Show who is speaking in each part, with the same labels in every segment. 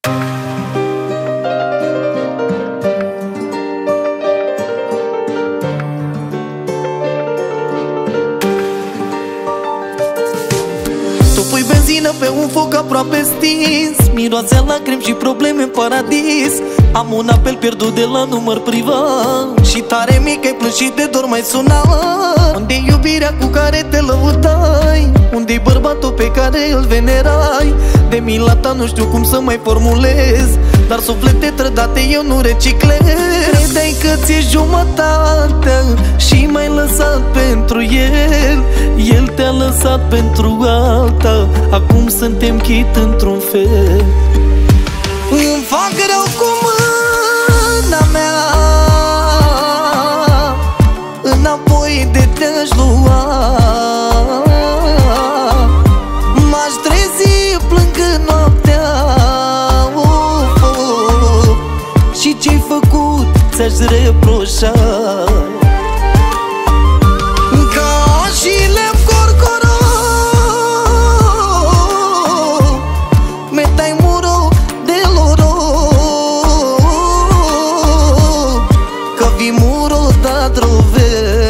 Speaker 1: Pe un foc aproape stins, miroase a lacrimi și probleme în paradis. Am un apel pierdut de la număr privat și tare mic ai plâns și de dor mai suna. Unde-i iubirea cu care te lăutai? Unde-i bărbatul pe care îl venerai? De mila ta nu știu cum să mai formulez, dar suflete trădate eu nu reciclez. Credeai că ți-e jumătatea și m-ai lăsat pentru el. El te-a lăsat pentru alta, acum suntem chit într-un fel. Îmi fac rău cu mâna mea, înapoi de te-aș lua. M-aș trezi plângând noaptea, și ce-ai făcut ți-aș reproșa. Ca și lemn corcoro, metai muro de loro, că vi muro da drove,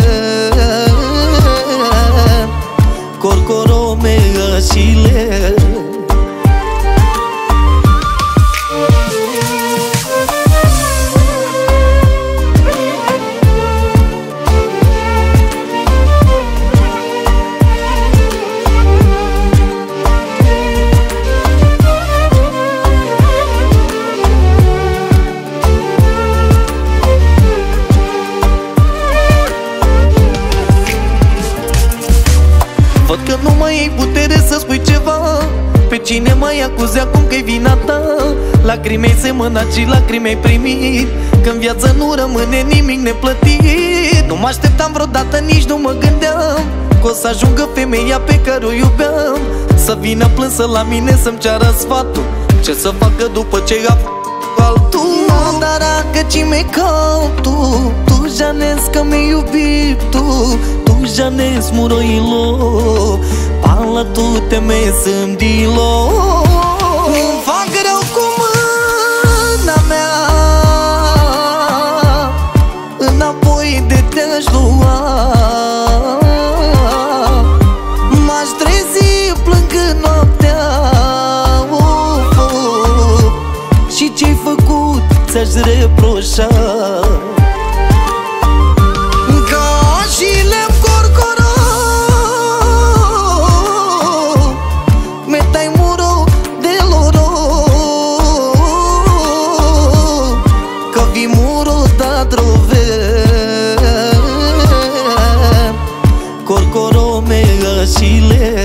Speaker 1: corcoro mega și le. Văd că nu mai ai putere să spui ceva. Pe cine mai acuzi acum că-i vina ta? Lacrimei semănat și lacrimei primit, că-n viață nu rămâne nimic neplătit. Nu mă așteptam vreodată, nici nu mă gândeam că o să ajungă femeia pe care o iubeam să vină plânsă la mine să-mi ceară sfatul ce să facă după ce a altul. Mandaraca ci me canto, tu já nes que me iubit, tu já nes muroilo, pala tu te me sândilo. Îmi fac rău cu mâna mea, înapoi de te-aș lua. M-aș trezi plângând noaptea, și ce-ai făcut ți-aș reproșa. Ca și lemn corcoro, metai muro de loro, că vi muro da drove, corcoro mega și le.